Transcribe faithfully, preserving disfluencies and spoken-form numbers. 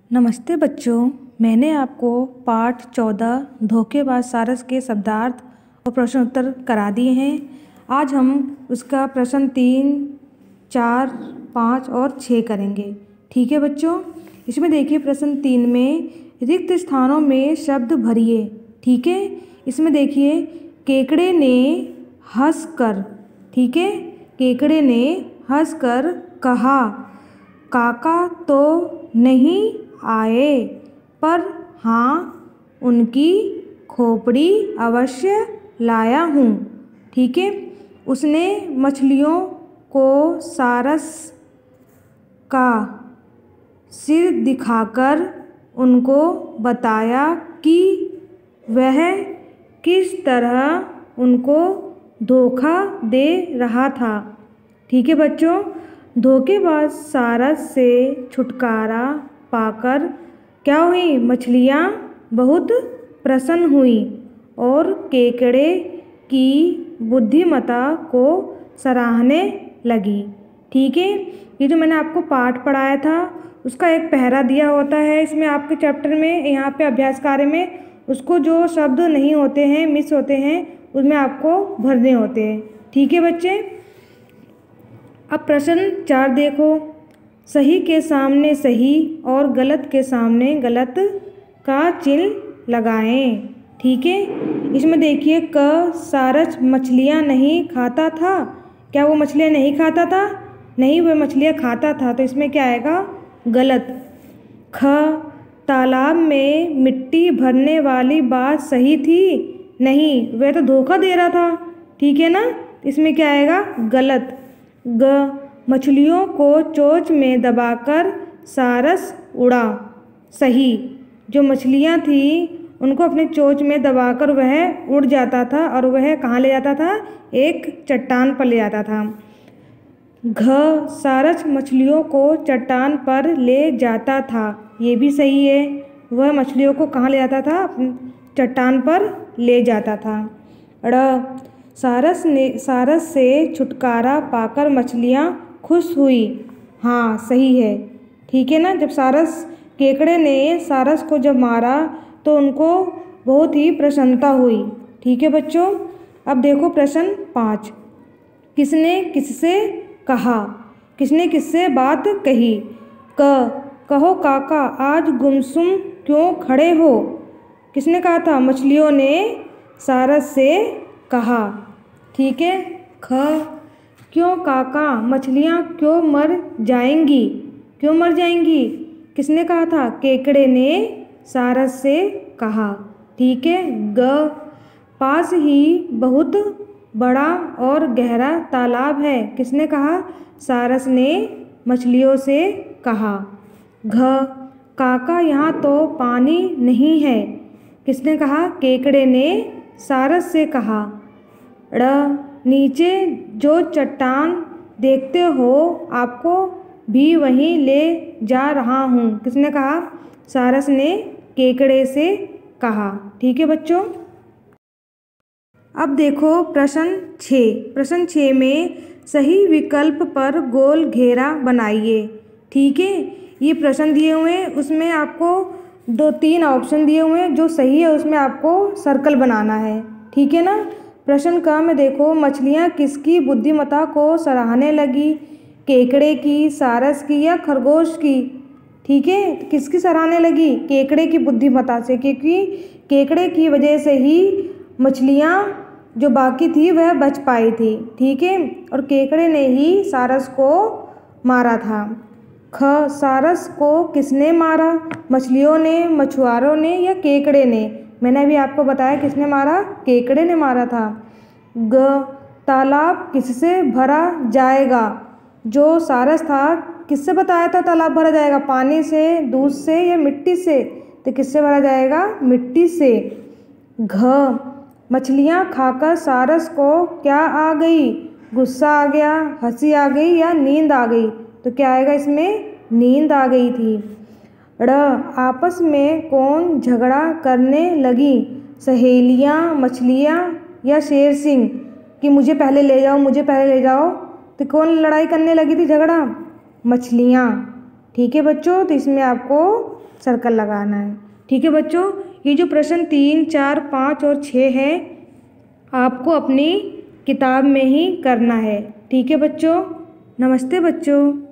नमस्ते बच्चों, मैंने आपको पाठ चौदह धोखेबाज सारस के शब्दार्थ और प्रश्न उत्तर करा दिए हैं। आज हम उसका प्रश्न तीन, चार, पाँच और छः करेंगे। ठीक है बच्चों, इसमें देखिए प्रश्न तीन में रिक्त स्थानों में शब्द भरिए। ठीक है, इसमें देखिए केकड़े ने हंसकर, ठीक है, केकड़े ने हंसकर कहा, काका तो नहीं आए, पर हाँ उनकी खोपड़ी अवश्य लाया हूँ। ठीक है, उसने मछलियों को सारस का सिर दिखाकर उनको बताया कि वह किस तरह उनको धोखा दे रहा था। ठीक है बच्चों, धोखेबाज सारस से छुटकारा पाकर क्या हुई, मछलियाँ बहुत प्रसन्न हुई और केकड़े की बुद्धिमत्ता को सराहने लगी। ठीक है, ये जो मैंने आपको पाठ पढ़ाया था उसका एक पहरा दिया होता है इसमें आपके चैप्टर में, यहाँ पे अभ्यास कार्य में उसको जो शब्द नहीं होते हैं, मिस होते हैं, उसमें आपको भरने होते हैं। ठीक है बच्चे, अब प्रश्न चार देखो, सही के सामने सही और गलत के सामने गलत का चिन्ह लगाएं। ठीक है, इसमें देखिए क सारस मछलियाँ नहीं खाता था। क्या वो मछलियाँ नहीं खाता था? नहीं, वह मछलियाँ खाता था, तो इसमें क्या आएगा, गलत। ख तालाब में मिट्टी भरने वाली बात सही थी? नहीं, वह तो धोखा दे रहा था। ठीक है ना, इसमें क्या आएगा, गलत। ग मछलियों को चोंच में दबाकर सारस उड़ा, सही। जो मछलियाँ थी उनको अपने चोंच में दबाकर वह उड़ जाता था और वह कहाँ ले जाता था, एक चट्टान पर ले जाता था। घ सारस मछलियों को चट्टान पर ले जाता था, ये भी सही है, वह मछलियों को कहाँ ले जाता था, चट्टान पर ले जाता था। ड़ सारस ने सारस से छुटकारा पाकर मछलियाँ खुश हुई, हाँ सही है। ठीक है ना, जब सारस केकड़े ने सारस को जब मारा तो उनको बहुत ही प्रसन्नता हुई। ठीक है बच्चों, अब देखो प्रश्न पाँच, किसने किससे कहा, किसने किससे बात कही। क कहो काका आज गुमसुम क्यों खड़े हो, किसने कहा था, मछलियों ने सारस से कहा। ठीक है। ख क्यों काका मछलियाँ क्यों मर जाएंगी, क्यों मर जाएंगी, किसने कहा था, केकड़े ने सारस से कहा। ठीक है। ग पास ही बहुत बड़ा और गहरा तालाब है, किसने कहा, सारस ने मछलियों से कहा। घ काका यहाँ तो पानी नहीं है, किसने कहा, केकड़े ने सारस से कहा। ड़ नीचे जो चट्टान देखते हो आपको भी वहीं ले जा रहा हूँ, किसने कहा, सारस ने केकड़े से कहा। ठीक है बच्चों, अब देखो प्रश्न छः। प्रश्न छः में सही विकल्प पर गोल घेरा बनाइए। ठीक है, ये प्रश्न दिए हुए हैं, उसमें आपको दो तीन ऑप्शन दिए हुए हैं, जो सही है उसमें आपको सर्कल बनाना है। ठीक है ना। प्रश्न क में देखो, मछलियाँ किसकी बुद्धिमत्ता को सराहने लगी, केकड़े की, सारस की या खरगोश की। ठीक है, तो किसकी सराहने लगी, केकड़े की बुद्धिमत्ता से, क्योंकि केकड़े की वजह से ही मछलियाँ जो बाकी थी वह बच पाई थी। ठीक है, और केकड़े ने ही सारस को मारा था। ख सारस को किसने मारा, मछलियों ने, मछुआरों ने या केकड़े ने। मैंने अभी आपको बताया किसने मारा, केकड़े ने मारा था। ग तालाब किससे भरा जाएगा, जो सारस था किससे बताया था तालाब भरा जाएगा, पानी से, दूध से या मिट्टी से, तो किससे भरा जाएगा, मिट्टी से। घ मछलियाँ खाकर सारस को क्या आ गई, गुस्सा आ गया, हंसी आ गई या नींद आ गई, तो क्या आएगा इसमें, नींद आ गई थी। ड़ आपस में कौन झगड़ा करने लगी, सहेलियाँ, मछलियाँ या शेर सिंह, कि मुझे पहले ले जाओ, मुझे पहले ले जाओ, तो कौन लड़ाई करने लगी थी, झगड़ा, मछलियाँ। ठीक है बच्चों, तो इसमें आपको सर्कल लगाना है। ठीक है बच्चों, ये जो प्रश्न तीन, चार, पाँच और छः है आपको अपनी किताब में ही करना है। ठीक है बच्चों, नमस्ते बच्चों।